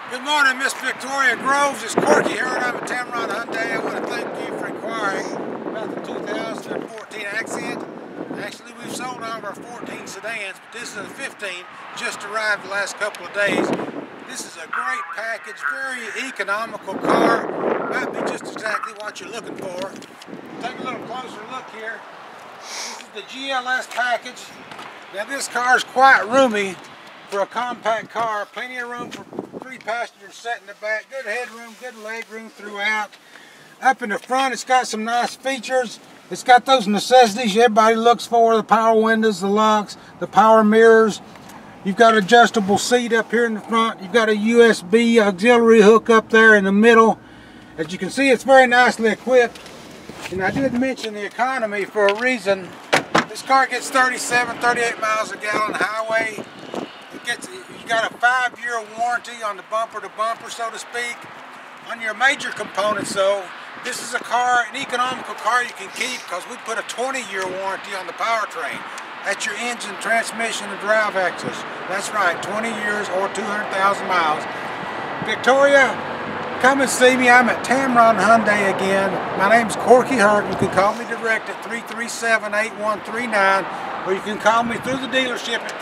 Good morning, Miss Victoria Groves. It's Corky here, and I'm at Tameron Hyundai. I want to thank you for inquiring about the 2014 Accent. Actually, we've sold all of our 14 sedans, but this is a 15, just arrived the last couple of days. This is a great package, very economical car. Might be just exactly what you're looking for. Take a little closer look here. This is the GLS package. Now this car is quite roomy for a compact car. Plenty of room for 3 passengers sat in the back. Good headroom, good leg room throughout. Up in the front, it's got some nice features. It's got those necessities everybody looks for: the power windows, the locks, the power mirrors. You've got an adjustable seat up here in the front. You've got a USB auxiliary hook up there in the middle. As you can see, it's very nicely equipped. And I did mention the economy for a reason. This car gets 37, 38 miles a gallon highway. You got a 5-year warranty on the bumper to bumper, so to speak. On your major components, though, this is an economical car you can keep, because we put a 20-year warranty on the powertrain. That's your engine, transmission, and drive axles. That's right, 20 years or 200,000 miles. Victoria, come and see me. I'm at Tameron Hyundai again. My name's Corky Hurt. You can call me direct at 337-8139, or you can call me through the dealership at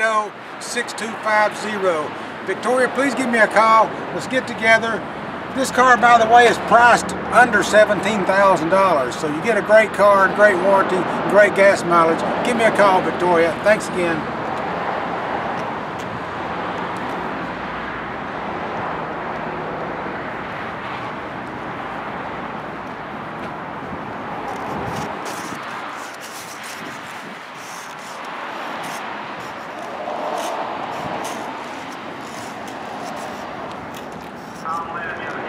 380-6250. Victoria, please give me a call. Let's get together. This car, by the way, is priced under $17,000, so you get a great car and great warranty, great gas mileage. Give me a call, Victoria. Thanks again. I'm letting you